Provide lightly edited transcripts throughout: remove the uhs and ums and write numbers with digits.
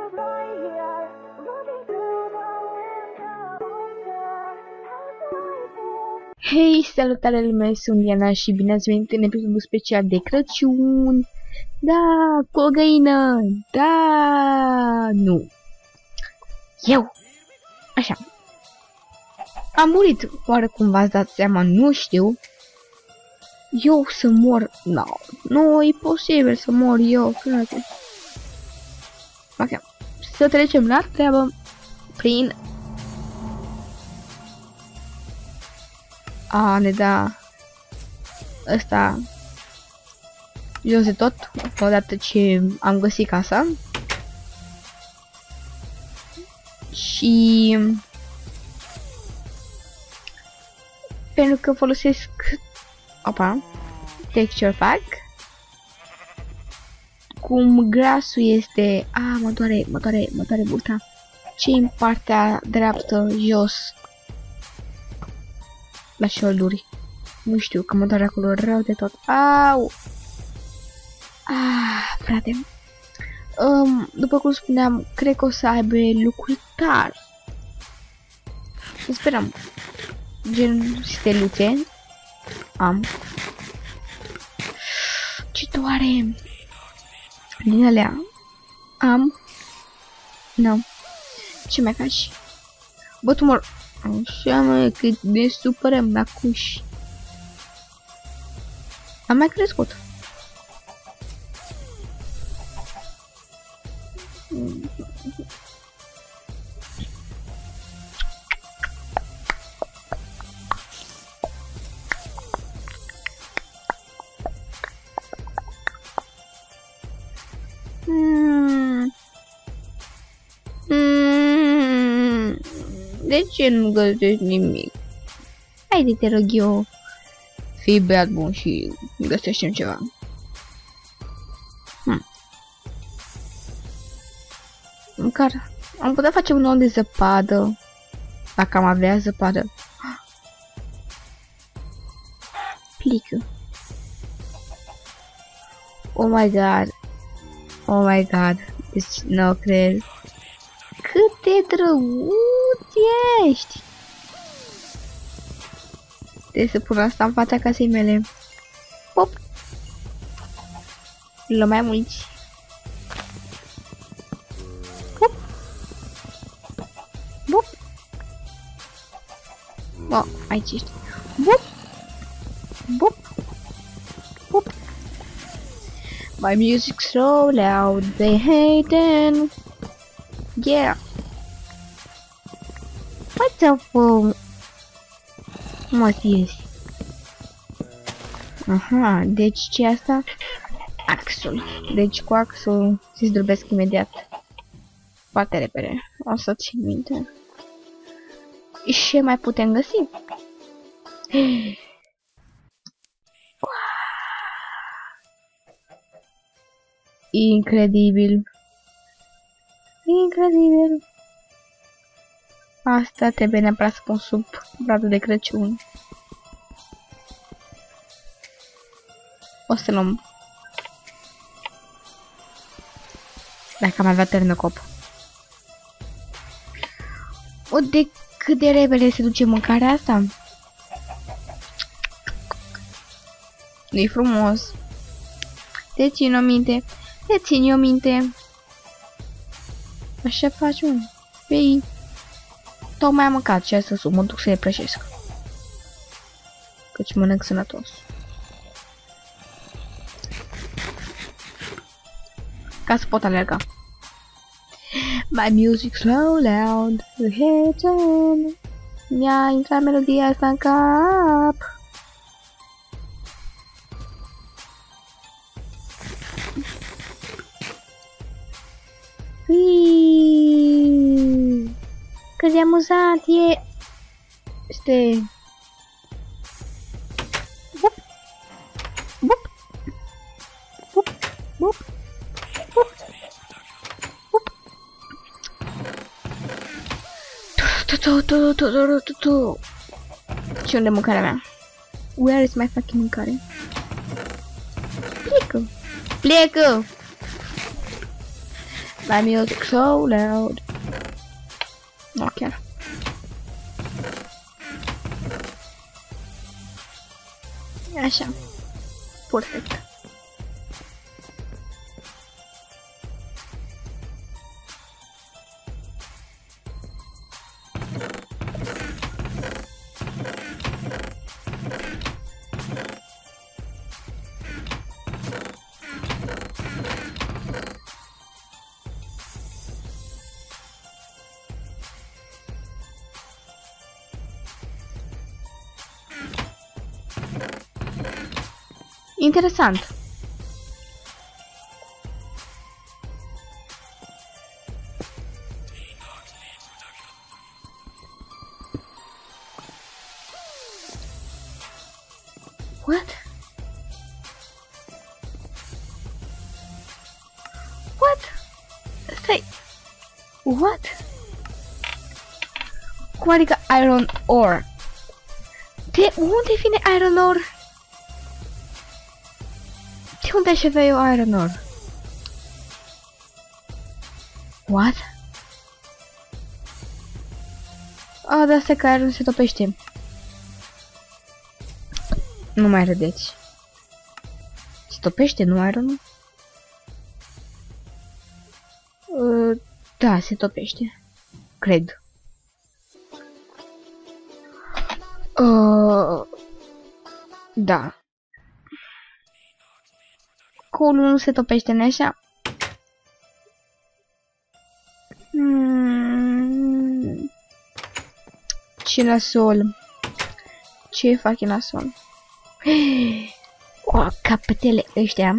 Hei, salutare lume, sunt Diana și bine ați venit în episodul special de Crăciun. Da, cu o găină. Da, nu. Eu. Așa. Am murit, oarecum v-ați dat seama, nu știu. Eu să mor, no, nu e posibil să mor eu, frate. Ok, să trecem la treabă prin... A, ne da ăsta jos de tot, odată ce am găsit casa. Și pentru că folosesc texture pack, cum grasul este... A, mă doare burta. Ce în partea dreaptă, jos, la șolduri. Nu știu, că mă doare acolo rău de tot. Au! Frate. După cum spuneam, cred că o să aibă lucruri tari. Sperăm. Gen steluțe. Am. Ce doare! Din alea. Am. Nu. Ce mai faci? Bă, tu mor... Așa, mă, că ne supărăm la cuși. Am mai crescut. De ce nu găsești nimic? Haide, te rog eu, fii băiat bun și găsește-mi ceva. Măcar am putea face un om de zăpadă, dacă am avea zăpadă. Plică. Oh my god. Oh my god. Deci nu cred. Cât de drăguț ești! Trebuie să pun asta în fața casei mele. Pop! La mai mulți. Pop! Pop! Oh, aici ești. Pop! Pop! Pop! My music's so loud, they hate it. Yeah. What the fuck? Mă ies. Aha, deci ce asta? Axul. Deci cu axul se zdrobesc imediat. Foarte repede. O să țin minte. Și ce mai putem găsi? Incredibil. Incredibil. Asta trebuie neapărat să pun sub bradul de Crăciun. O să luăm. Dacă am avea ternăcop. O, de cât de repede se duce mâncarea asta? Nu-i frumos. Te țin o minte. Te țin eu minte. Așa faci, mă. Păi, tocmai am mâncat și asta mă duc să le prăjesc. Căci mănânc sănătos. Ca să pot alerga. My music so loud, the head's on. Mi-a intrat melodia asta în cap. Cât de amuzant e! Este... Bup! Bup! Bup! Bup! Bup! Bup! Tu! Și unde mâncarea mea? Where is my fucking mâncare? Plecă! Plecă! My music so loud. Nu chiar. Așa. Perfect. Interesant. What? What? Stai. What? Cum adică iron ore? De unde vine iron ore? De unde aș avea eu iron ore? What? Ah, de asta că iron se topește. Nu mai râdeți. Se topește, nu iron? Da, se topește. Cred. Da. Coalul nu se topește, nu așa? Ce nasol. Ce fac nasol? O, capetele ăștia.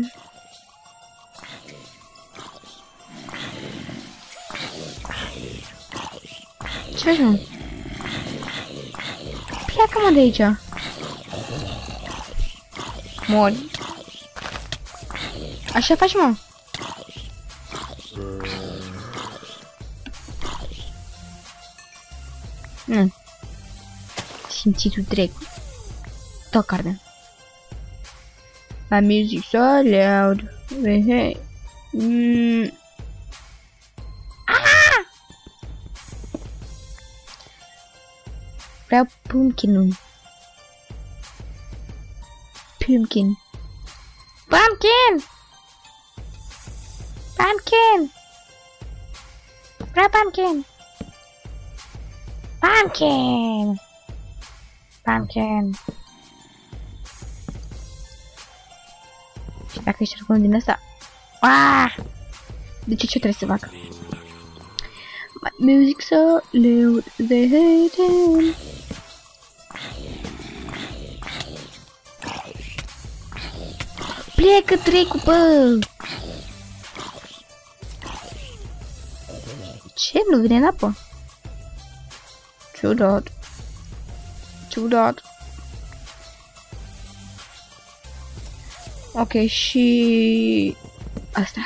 Ce faci, mă? Pleacă, mă, de aici. Mori. Așa faci, mă? Nu. Simțitul trec. Tot carne. My music so loud. Hey. Vreau pumpkin-ul. Pumpkin. Pumpkin! Pumpkin! Vreau pumpkin! Pumpkin! Pumpkin! Și dacă ești oricum din ăsta... Aaaa! De ce trebuie să fac? My music so loud, they hate him. Plecă, trecu, bă! Ce? Nu vine în apă? Ciudat. Ciudat. Ok, și... asta.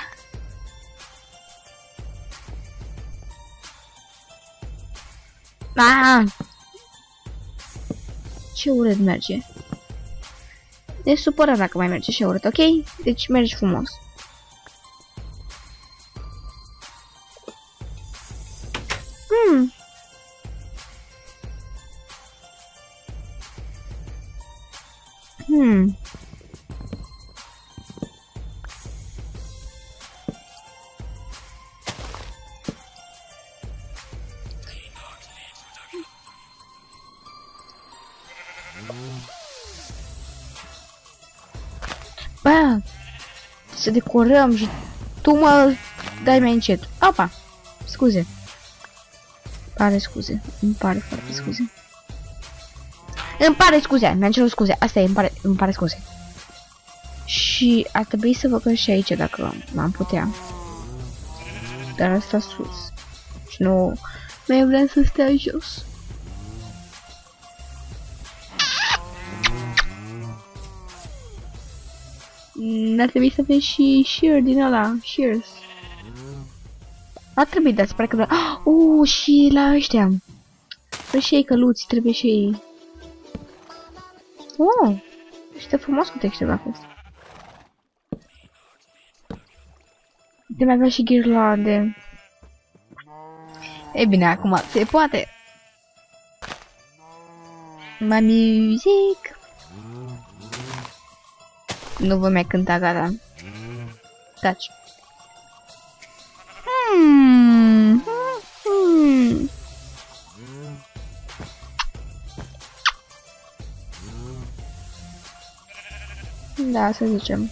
Ah! Ce urât merge. Ne supără dacă mai merge și urât, ok? Deci mergi frumos. Bă, să decorăm și tu mă dai mai încet. Opa, scuze. Pare scuze, îmi pare foarte scuze. Îmi pare scuze, mi-am cerut scuze, asta e, îmi pare scuze. Și ar trebui să văd și aici dacă m-am putea. Dar asta sus. Și nu mai vreau să stea jos. N-ar trebui să avem și shear din ăla, shears. Ar trebui, dar sper că da. Și la ăștia. Păi și ei căluți, trebuie și ei. Este frumos cu textul a fost. Putem avea și ghirlande. E bine, acum se poate. Mai music. Nu vă mai cânta, gata. Taci. Da, să zicem.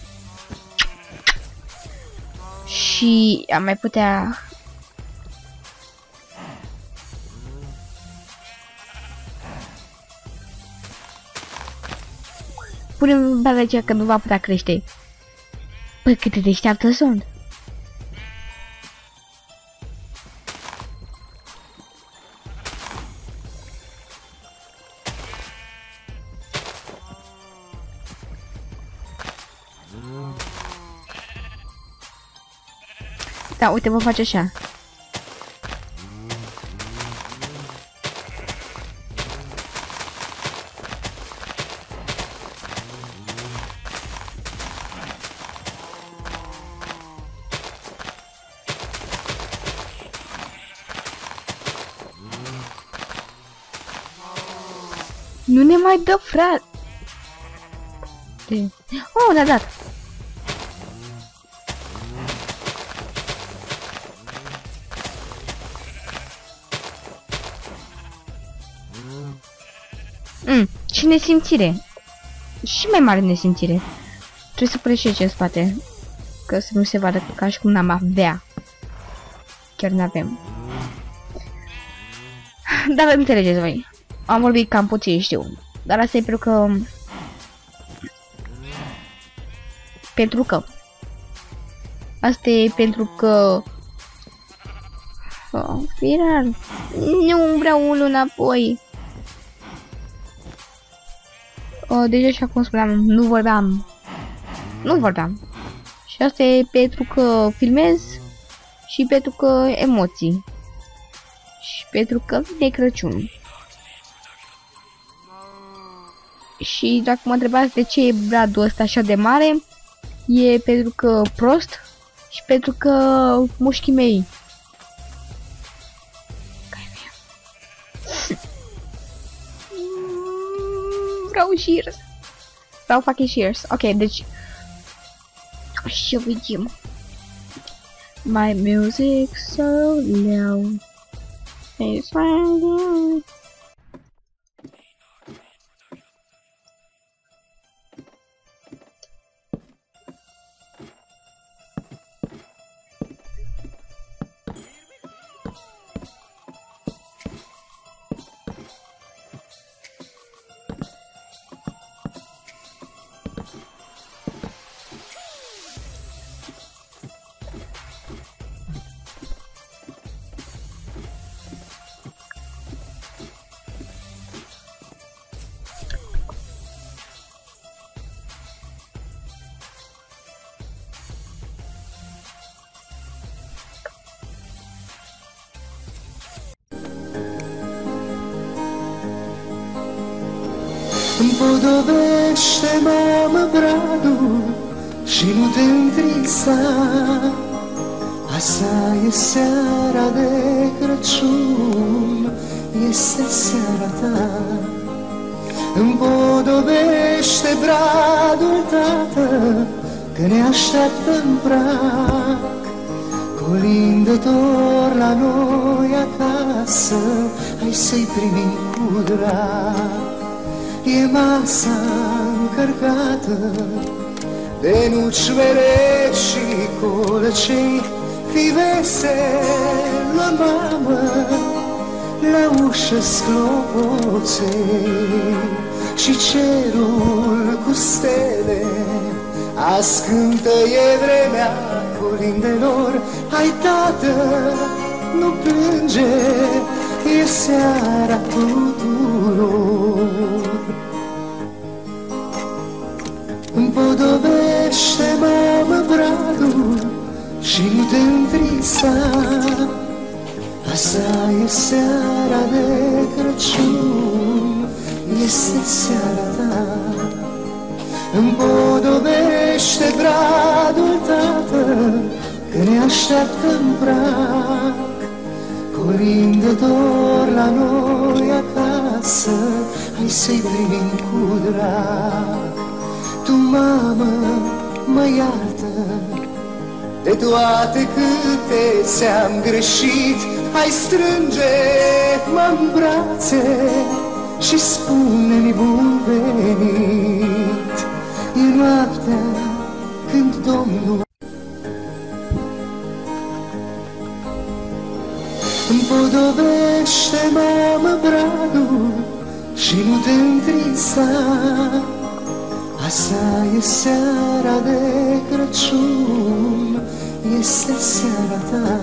Și am mai putea... Punem pe aceea că nu va putea crește. Păi cât de deșteaptă sunt. Da, uite, vă face așa. Nu ne mai dă, frate. Oh, ne-a dat. Și nesimțire. Și mai mare nesimțire. Trebuie să preșeci în spate. Că să nu se vadă ca și cum n-am avea. Chiar n-avem. Dar înțelegeți voi. Am vorbit cam puțin, știu. Dar asta e pentru că... Asta e pentru că... Oh, firar. Nu vreau unul înapoi. Deci așa cum spuneam, nu vorbeam. Și asta e pentru că filmez și pentru că emoții. Și pentru că vine Crăciun. Și dacă mă întrebați de ce e bradul ăsta așa de mare, e pentru că prost și pentru că mușchii mei. Vreau shears. Vreau fucking shears. Ok, deci... Și vedem. My music so low. It's fine. Împodobește, mamă, bradul și nu te întrista. Asta e seara de Crăciun, este seara ta. Împodobește bradul, tată, că ne așteaptă în prag. Colindător la noi acasă, hai să-i primim cu drag. E masa încărcată de nuci mere și colăcei. Fii veselă, mamă, la ușă sclopoței. Și cerul cu stele azi cântă, e vremea colindelor. Hai, tată, nu plânge, e seara tuturor. Împodobește, mamă, bradul și nu te întrista. Asta e seara de Crăciun, este seara ta. Împodobește bradul, tată, că ne așteaptă în prag, colindător la noi acasă, hai să-i primim cu drag. Tu, mamă, mă iartă de toate câte ți-am greșit, hai strânge-mă în brațe și spune-mi bun venit. E noaptea când Domnul împodobește, mamă, bradul și nu te întrista. Asta e seara de Crăciun, este seara ta.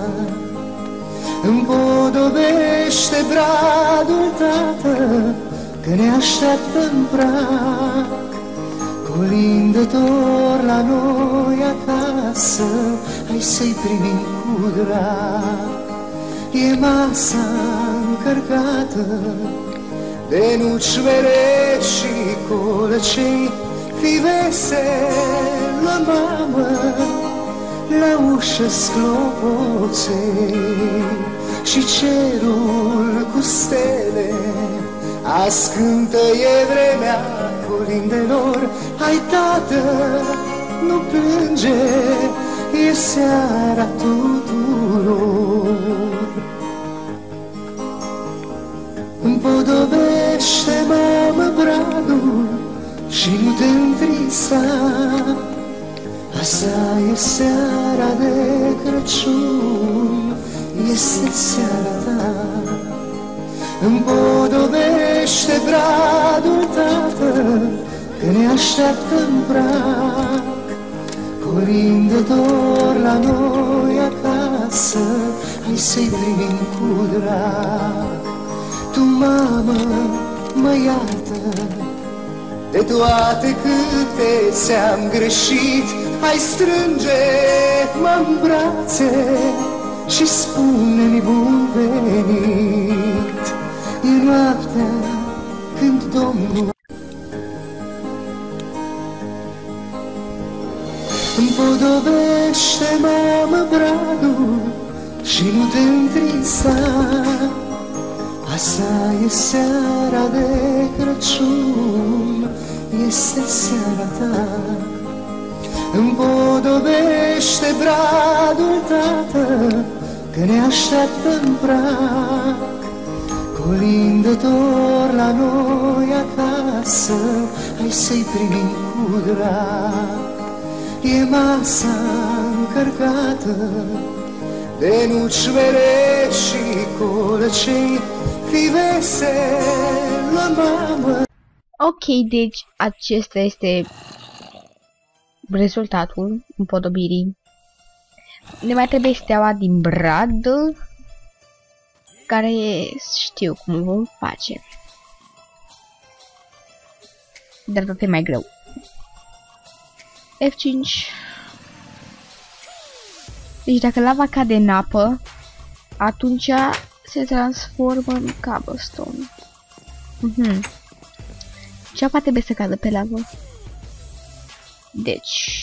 Împodobește bradul, tată, că ne așteaptă în prag, colindător la noi acasă, hai să-i primim cu drag. E masa încărcată de nuci vere și colăcei, fii veselă, mamă, la ușă sclopoței și cerul cu stele azi cântă, e vremea colindelor. Hai, tată, nu plânge, e seara tuturor. Împodobește, mamă, bradul și nu te întrista. Asta e seara de Crăciun, este seara ta. Împodobește bradul, tată, că ne așteaptă în prag, colindător la noi acasă, hai să-i primim cu drag. Tu, mamă, mă iartă de toate câte ți-am greșit, hai strânge-mă în brațe și spune-mi bun venit. E noaptea când Domnul împodobește, mamă, bradul și nu te întrista. Asta e seara de Crăciun, este seara ta. Împodobește bradul, tată, că ne așteaptă în prag, colindător la noi acasă, hai să-i primim cu drag. E masa încărcată de nuci vere și colăcei, fii veselă, mamă. Ok, deci acesta este rezultatul împodobirii. Ne mai trebuie steaua din brad, care știu cum o vom face, dar va fi mai greu. F5. Deci dacă lava cade în apă, atunci se transformă în cobblestone. Ce apa trebuie să cadă pe lavă? Deci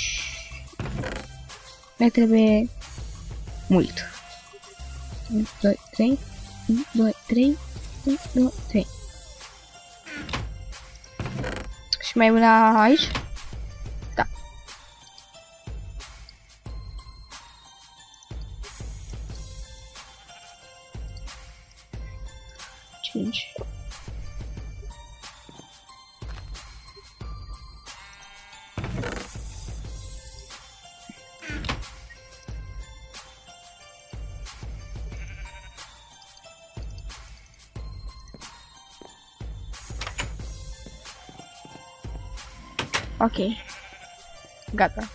ne trebuie mult. 1, 2, 3, 1, 2, 3, 1, 2, 3. Și mai una aici? Da. Cinci. Ok, gata.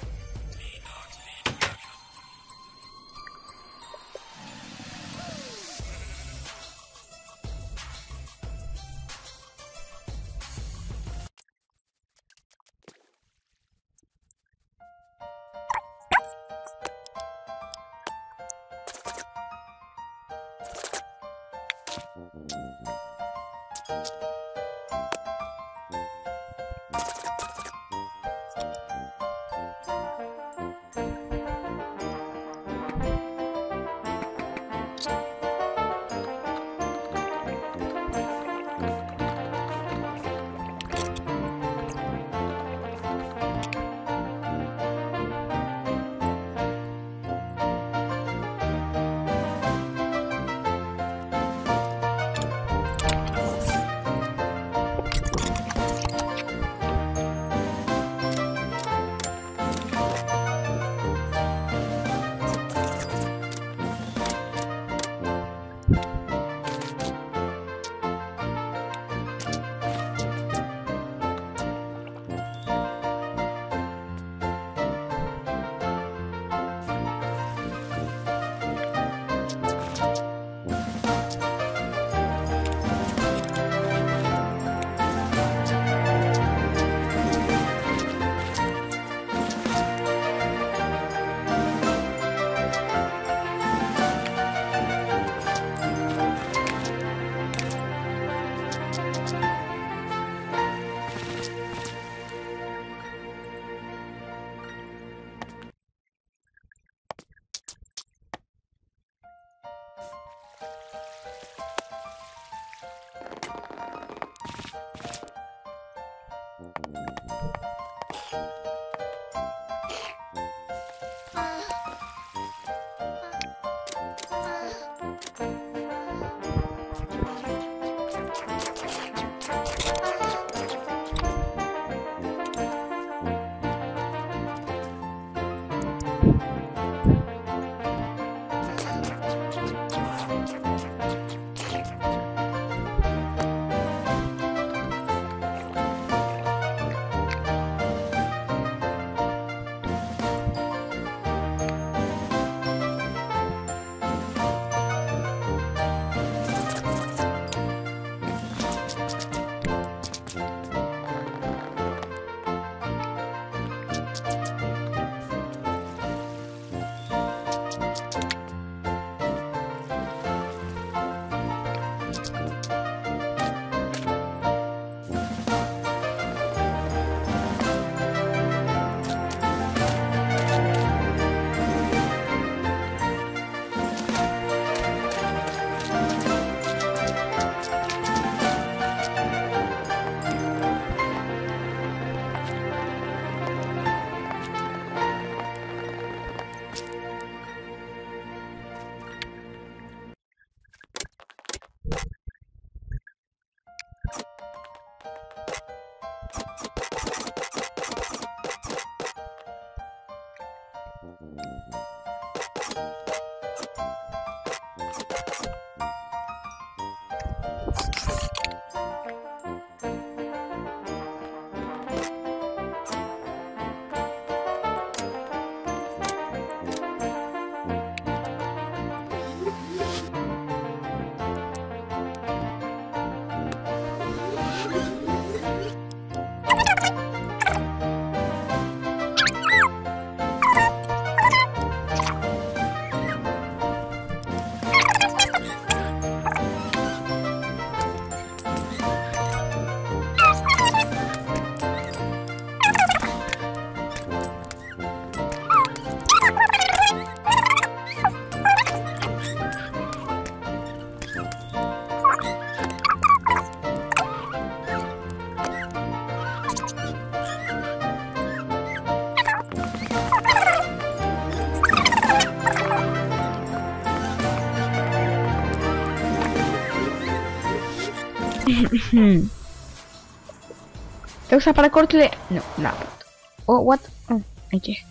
Trebuie să apară corturile... Nu, n-a apărut. Oh, what? Oh, aici.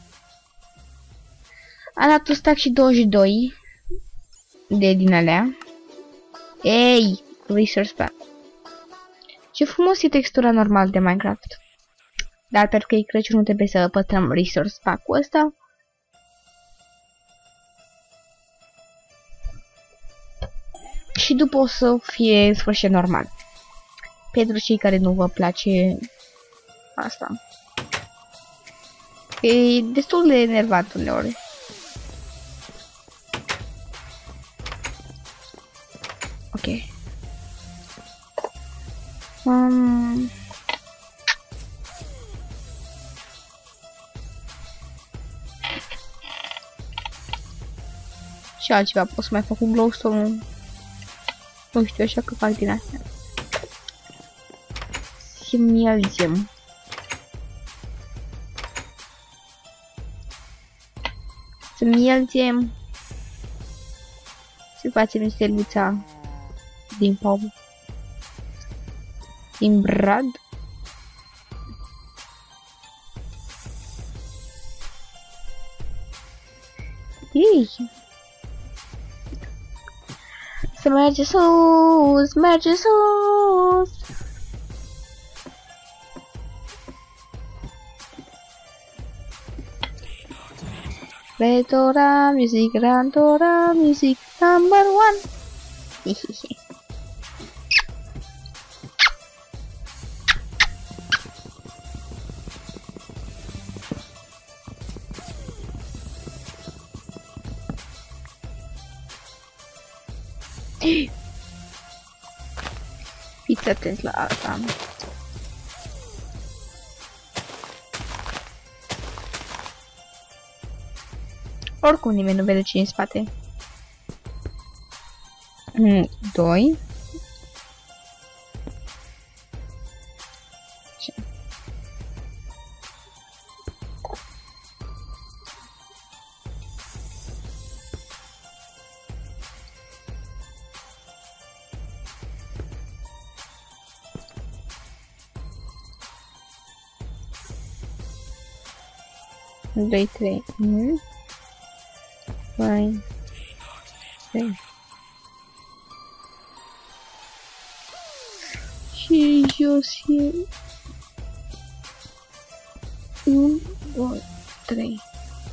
Am dat un stack și 22 de din alea. Ei, resource pack. Ce frumos e textura normal de Minecraft. Dar pentru că e Crăciun nu trebuie să păstrăm resource pack-ul ăsta. Și după o să fie în sfârșit normal. Pentru cei care nu vă place asta. E destul de enervant uneori. Ok. Și altceva, pot să mai fac un glowstone. Nu știu, așa că fac din astea. Simializăm. Simializăm. Să facem steluța din pom. Din brad. Ei! Să merge sus, merge sus! Retora music, Rantora music, number one! Hihihi. Fiți atenți la asta. Oricum nimeni nu vede cine în spate. 2. Doi, trei. Vai. Trei. Și jos e 1, 2, 3.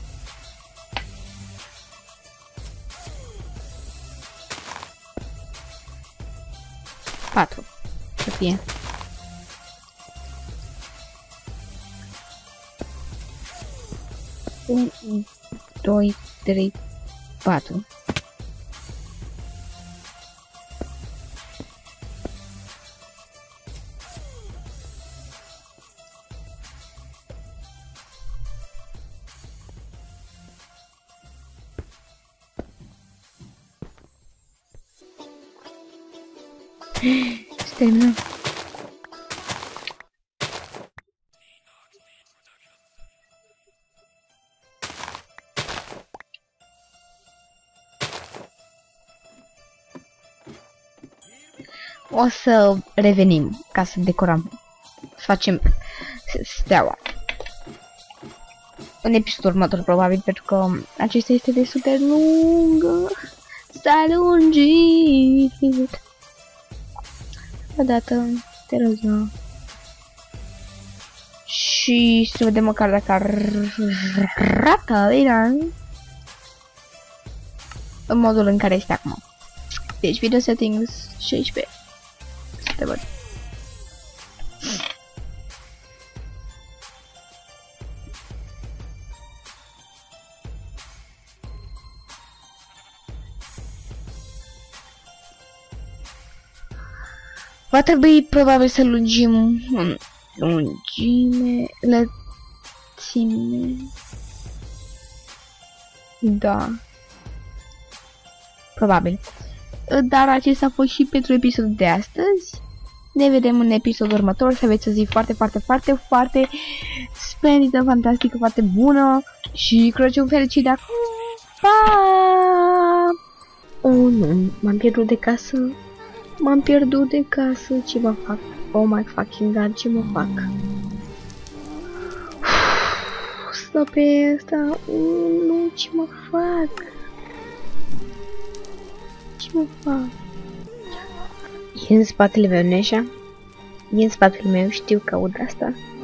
Patru. Să fie. Un, 2, 3, 4. Se termină. O să revenim ca să decorăm, să facem steaua. în episodul următor, probabil, pentru că acesta este destul de lung. S-a lungit. O dată, te rog eu. Și să vedem măcar dacă arată bine în modul în care este acum. Deci, video settings 16. Să te văd. Va trebui probabil să lungim în lungime, lățime. Da. Probabil. Dar acesta a fost și pentru episodul de astăzi. Ne vedem în episodul următor. Să aveți o zi foarte, foarte, foarte, foarte splendidă, fantastică, foarte bună. Și Crăciun fericit de acum. Pa! Oh, nu. M-am pierdut de casă. M-am pierdut de casă. Ce mă fac? Oh my fucking god, ce mă fac? Stă pe asta. Nu, ce mă fac? Ce mă fac? E în spatele meu, Neșa? E în spatele meu, știu că aud asta.